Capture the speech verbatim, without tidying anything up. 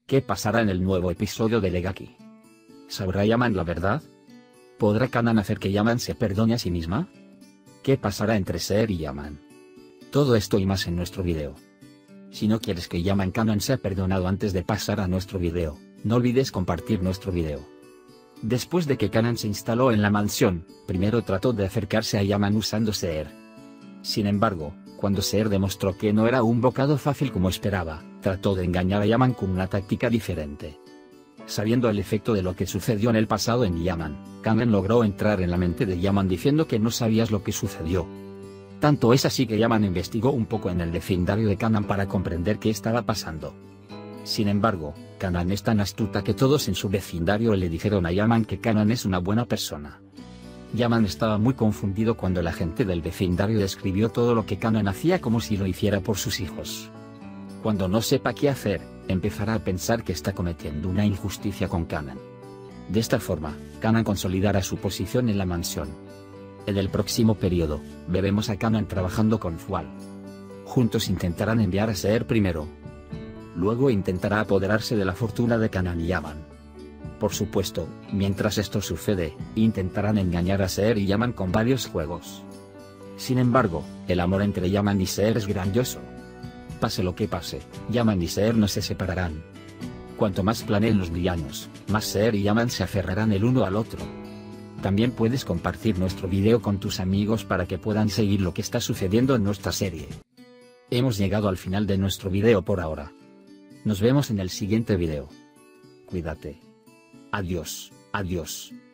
¿Qué pasará en el nuevo episodio de Legaki? ¿Sabrá Yaman la verdad? ¿Podrá Kanan hacer que Yaman se perdone a sí misma? ¿Qué pasará entre Seher y Yaman? Todo esto y más en nuestro video. Si no quieres que Yaman Kanan sea perdonado antes de pasar a nuestro video, no olvides compartir nuestro video. Después de que Kanan se instaló en la mansión, primero trató de acercarse a Yaman usando Seher. Sin embargo, cuando Seher demostró que no era un bocado fácil como esperaba, trató de engañar a Yaman con una táctica diferente. Sabiendo el efecto de lo que sucedió en el pasado en Yaman, Kanan logró entrar en la mente de Yaman diciendo que no sabías lo que sucedió. Tanto es así que Yaman investigó un poco en el vecindario de Kanan para comprender qué estaba pasando. Sin embargo, Kanan es tan astuta que todos en su vecindario le dijeron a Yaman que Kanan es una buena persona. Yaman estaba muy confundido cuando la gente del vecindario describió todo lo que Kanan hacía como si lo hiciera por sus hijos. Cuando no sepa qué hacer, empezará a pensar que está cometiendo una injusticia con Kanan. De esta forma, Kanan consolidará su posición en la mansión. En el próximo periodo, veremos a Kanan trabajando con Fual. Juntos intentarán enviar a Seher primero. Luego intentará apoderarse de la fortuna de Kanan y Yaman. Por supuesto, mientras esto sucede, intentarán engañar a Seher y Yaman con varios juegos. Sin embargo, el amor entre Yaman y Seher es grandioso. Pase lo que pase, Yaman y Seher no se separarán. Cuanto más planeen los villanos, más Seher y Yaman se aferrarán el uno al otro. También puedes compartir nuestro video con tus amigos para que puedan seguir lo que está sucediendo en nuestra serie. Hemos llegado al final de nuestro video por ahora. Nos vemos en el siguiente video. Cuídate. Adiós, adiós.